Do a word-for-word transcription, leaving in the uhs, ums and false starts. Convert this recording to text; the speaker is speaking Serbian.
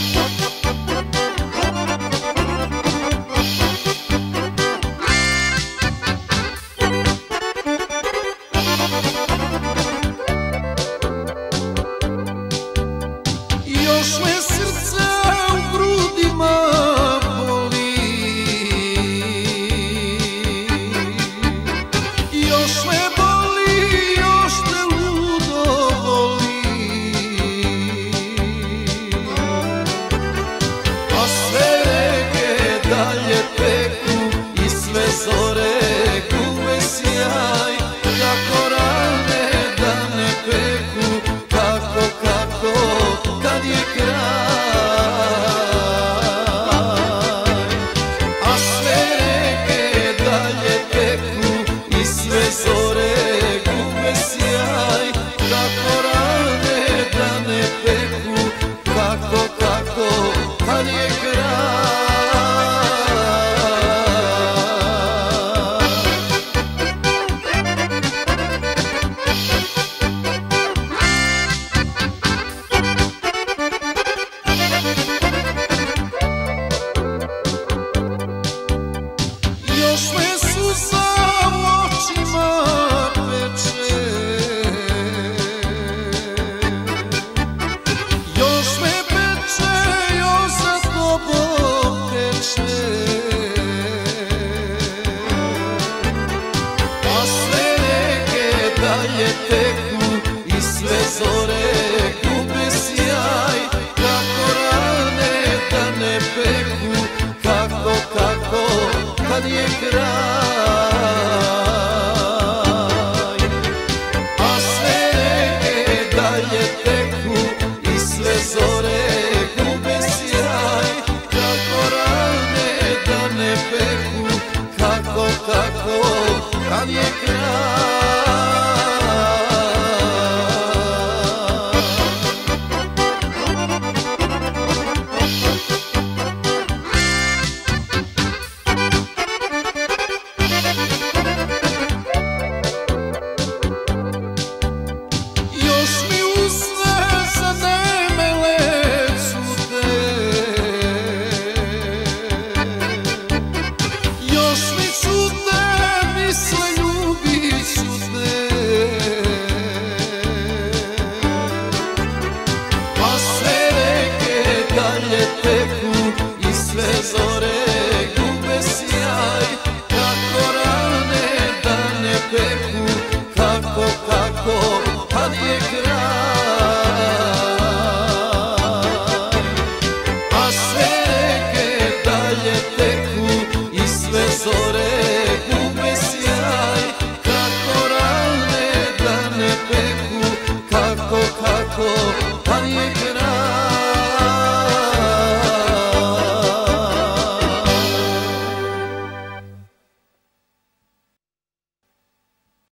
Još me srce u grudima boli, još me boli, još te ludo voli, a sve reke dalje teku i sve zore gube sjaj, kako rane da ne peku, kako, kako kad je kraj, a sve reke dalje teku i sve zore gube sjaj, kako rane da ne peku, kako, kako kad je kraj. Još me suza u očima peče, još me peče, još za tobom teče, a sve reke dalje teku i sve zore gube sjaj, kako rane da ne peku, kako, kako kad je kraj, a sve reke dalje teku i sve zore gube sjaj, kako rane da ne peku, kako, kako kad je kraj. Dalje teku i sve zore gube sjaj, kako rane da ne peku, kako, kako kad je kraj, a sve reke dalje teku i sve zore gube sjaj, kako rane da ne peku, kako, kako